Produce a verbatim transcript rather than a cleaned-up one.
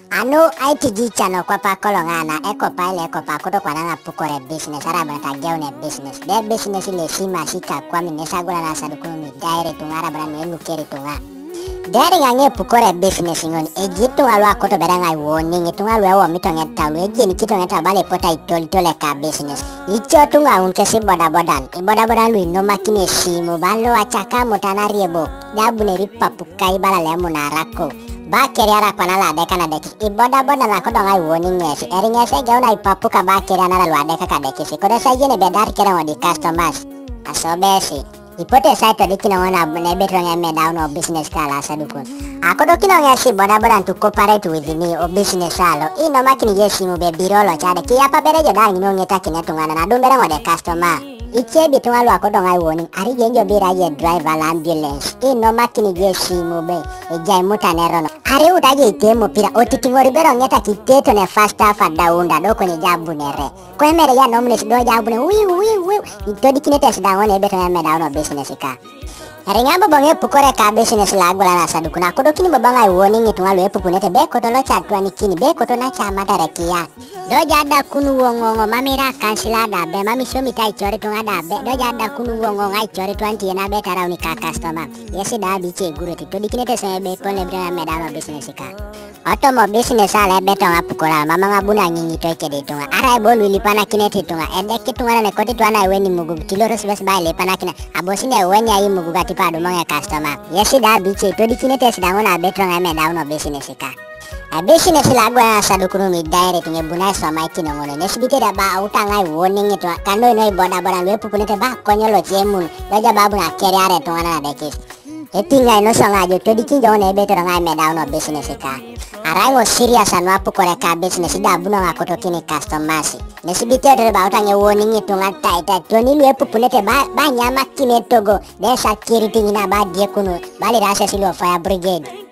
Anu I T G channel kwa pa kolongana eko pa ile eko pa kuto kwa nana pukore business araba natagiaune business de business ile sima sika kwa minesa gula na sadukunu mi daire tungara brano elu keri tunga dari ngange pukore business ngoni egitu alwa koto beranga warning itu alwa wa mitonge talu egi ni kitonge tabale pota itoli tole ka business icho tunga unke si boda bodan i boda bodan lu no makine simu balo achaka mutana riebo dabu ne ripa pukai bala lemu narako ba keriara kwa nala deka na deki iboda boda na kodo ngai warning ngesi eri ngesi gauna ipapuka ba keriara nala lwa deka ka deki si kodo sa yene bedar kera wadi customers asobesi ipote site dikina wana ne betro ngeme down of business kala sadukun akodo kino ngesi boda boda to cooperate with me o business alo ino makini yesi mu be birolo chade ki apa berejo dang no ngeta kinetungana na dumbere wade customer Iche bitu alu ako dong ai warning ari genjo bira ye driver ambulance ino makini je simu be ejai mutanero no ari utaje itemo pira otitingori bero ngeta kiteto ne fasta fada unda doko ni jabu nere kwemere ya nomles do jabu ne wi wi wi itodi kinete sida ngone beto ya meda no business ka ari ngamba bonge pukore ka business lagu la nasa dukuna kodo kini babanga ai warning itu alu epu punete be koto lo chatwa ni kini be koto na chama tarekia do jada kunu wongongo mamira kansila da be mami shomi tai chori tunga da be do jada kunu wongongo ai chori twenty na be tara unika customer yesi da biche guru ti to dikinete se be pole brana medano business ka auto mo business ala be tonga pukora mama ngabuna nyinyi to kede tunga ara bolu lipana kinete tunga ende kitunga ne koti twana weni mugu kiloro sibes ba le pana kina abosine weni ai mugu gati pado monga customer yesi da biche to dikinete se da ngona be tonga medano business ka a business lagu ya sadukunu mi daire tunge bunai so maiki no ngono nesibite da ba utanga warning itu kando no boda boda we pupunete ba konyolo jemun daja babu na keriare tungana na dekis etinga no songa jo to dikinjo ne beto ngai me down no business ka arango serious anu apu kore ka business da buno ngakoto kini customers nesibite da ba utanga warning itu ngata ita to ni we pupunete ba ba nyama kine togo de security ina ba die kunu bali rasa silo fire brigade